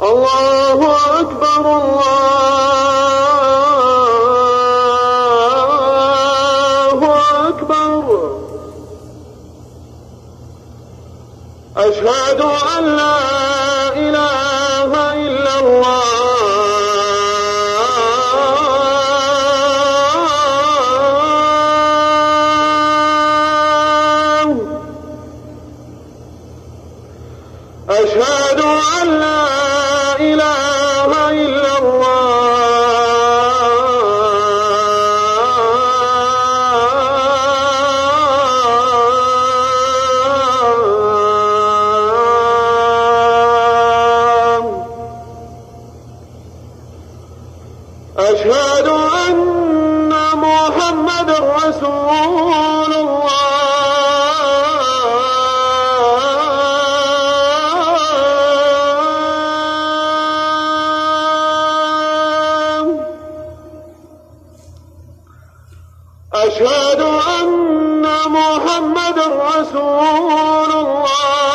الله أكبر الله أكبر. أشهد أن لا إله إلا الله. أشهد أن لا إله إلا الله. أشهد أن محمد رسول الله. أشهد أن محمد رسول الله.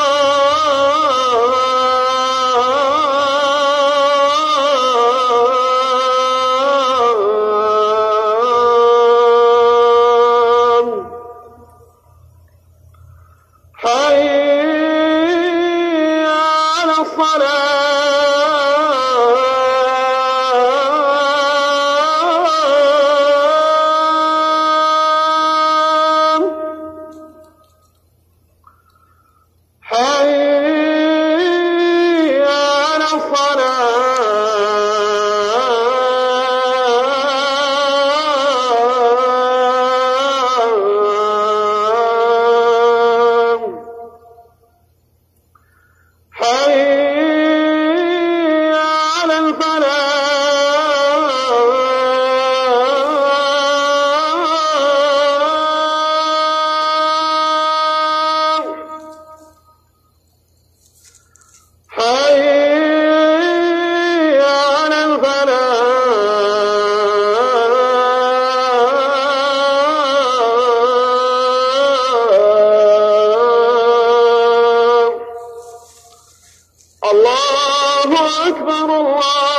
حي على الصلاة. حي على الصلاة. حي على الفلاح. حي على الفلاح. الله أكبر الله